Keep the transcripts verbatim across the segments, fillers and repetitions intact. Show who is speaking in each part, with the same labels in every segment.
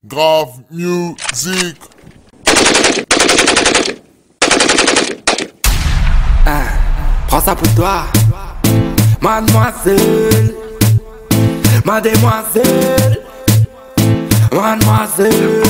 Speaker 1: Grave Music.
Speaker 2: Ah, prends ça pour toi, mademoiselle, mademoiselle, mademoiselle.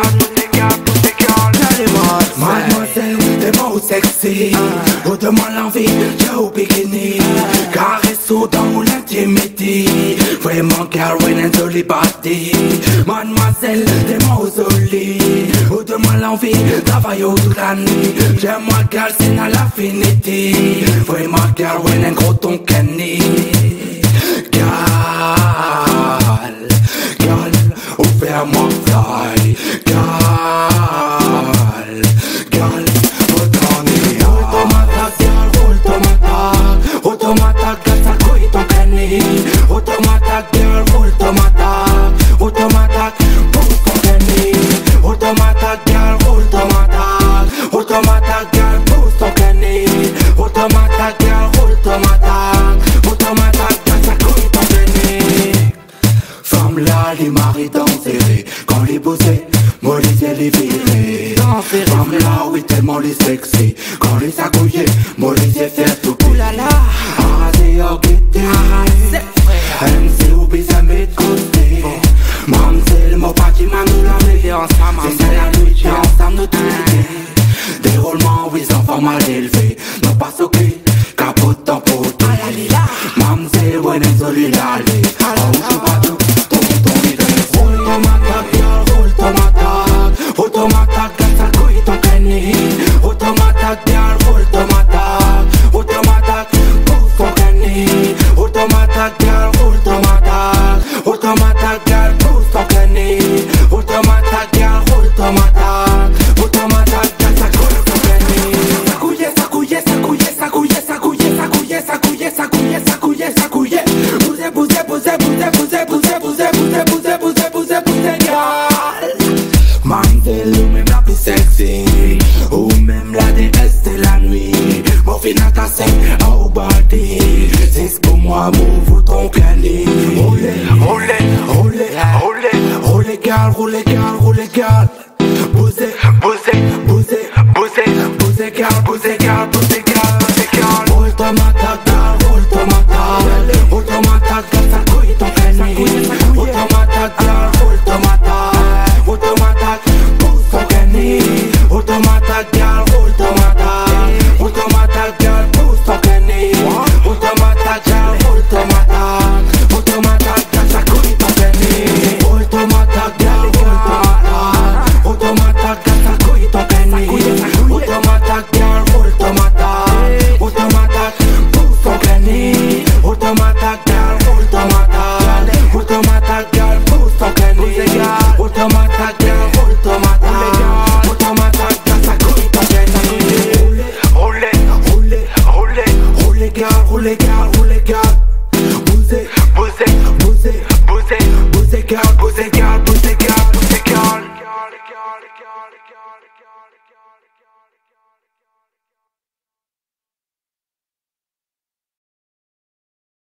Speaker 2: Mademoiselle, t'es beau sexy, ou demande l'envie, j'ai au bikini, caresse ou dans l'intimité, vraiment girl when and only body. Mademoiselle, t'es beau jolie, ou demande l'envie, travaille toute la nuit, j'aime moi girl c'est à l'affinité, vraiment girl when and gros ton canny. Girl, girl, ouvre-moi fly, girl. Automatic, girl, ça couille ton canny. Automatic, girl, roule tomate. Automatic, pousse ton canny. Automatic, girl, roule tomate. Automatic, girl, pousse ton canny. Automatic, girl, roule tomate. Automatic, girl, ça couille ton canny. Femme là, les maris danserés. Quand les bousser, moi les les virés. Femme là, oui, tellement les sexy. Quand les accouillés, moi les faire tout. Oulala. Arrasé au guetté, M C ou bisa met côté. Mamselle, mon parti m'a nous l'amené. C'est la nuit, j'ai ensemble nous tous les déroulement, oui, enfants mal élevés. Non pas soqués, capote ton pote. Mamselle, ouais, n'est solidalité. Oh, je pas tout, ton ton idée. Roule tomate, girl, roule tomate. Automata, girl, ça couille ton canny. Automata, girl, roule tomate. Automata, pousse ton canny. Automata, girl, roule tomate. Automata, girl, pousse ton canny. Automata, girl, roule tomate. Automata, girl, ça couille ton canny. Ça couille, ça couille, ça couille, ça couille, ça couille, ça couille, ça couille, ça couille, ça couille, ça couille. Bousez, bousez, bousez, bousez, bousez, bousez, bousez, bousez, bousez, bousez, bousez, bousez, girl. Mamselle ou même la plus sexy, ou même la déesse de la nuit. Mon final cassé, oh body. C'est ce que moi m'ouvre ton canny. Roulez, roulez, roulez, roulez, roulez, girl, roulez, girl, roulez, girl. Bousez, bousez, bousez, bousez, bousez, girl, bousez, girl, bousez, girl, bousez, girl. Roule tomate, girl, roule tomate. Automata, girl, ça couille ton canny. Automata, girl, roule tomate. Automata, pousse ton canny. Automata, girl, roule tomate. Automata, girl, pousse ton canny. Automata, girl, roule tomate. Automata, girl, ça couille ton canny. Automata, girl, roule tomate. Automata, girl, ça couille ton canny. Automata, girl, roule tomate. Automata, pousse ton canny. Automata, girl, roule tomate. Automata, girl, pousse ton canny. Automata, girl, roule tomate.